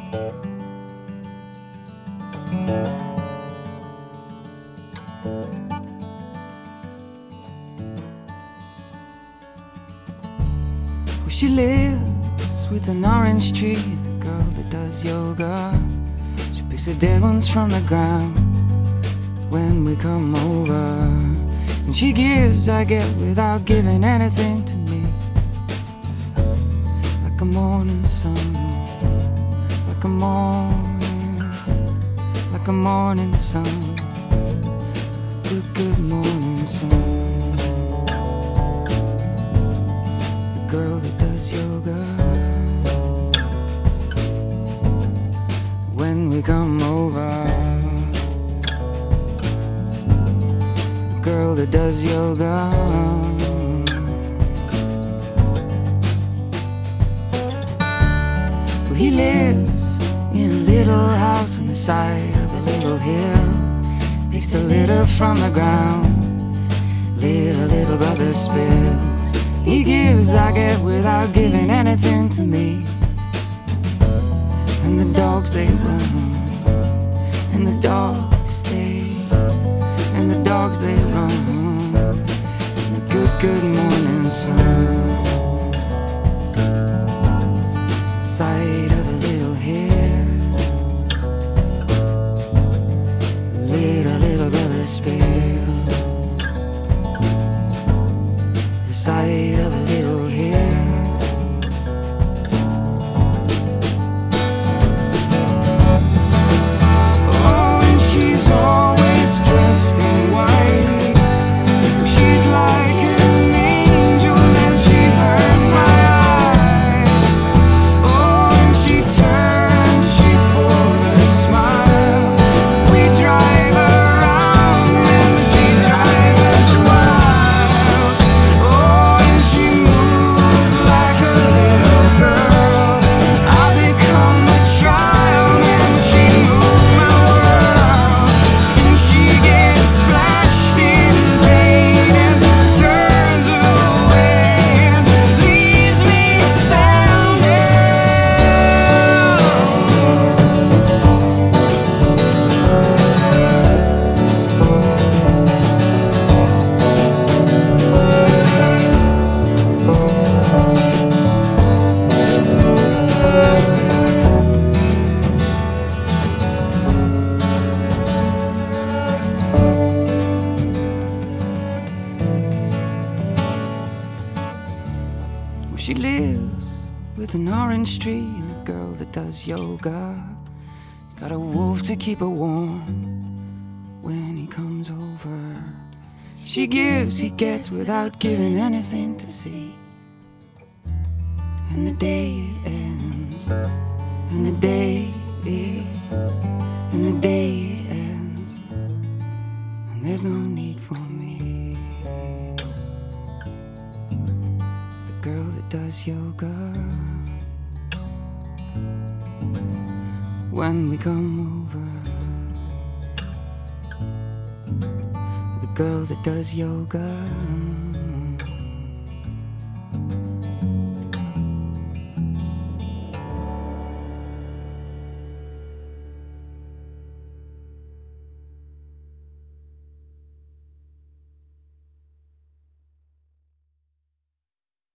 Well, she lives with an orange tree, the girl that does yoga. She picks the dead ones from the ground when we come over. And she gives, I get, without giving anything to me. Like a morning sun, like a morning sun, good, good morning sun. The girl that does yoga, when we come over. The girl that does yoga. Well, he lives in a little house on the side of a little hill. Picks the litter from the ground, little brother spills. He gives, I get, without giving anything to me. And the dogs they run, and the dogs they run, and the good, good morning sun. Side of a little hill, little brother spill. The side of a little hill. Oh, and she's always dressed in white. She's like an angel and she burns my eyes. Oh, and she turns, she pulls a smile. We drive around and she drives us wild. Oh, and she moves like a little girl. I become a child and she moves my world. And she gets splashed in rain and turns away and leaves me standing. Well, she lives with an orange tree and a girl that does yoga. Got a wolf to keep her warm when he comes over. She gives, he gets, without giving anything to see. And the day it ends, and the day it ends, and there's no need for me. The girl that does yoga, when we come over. The girl that does yoga.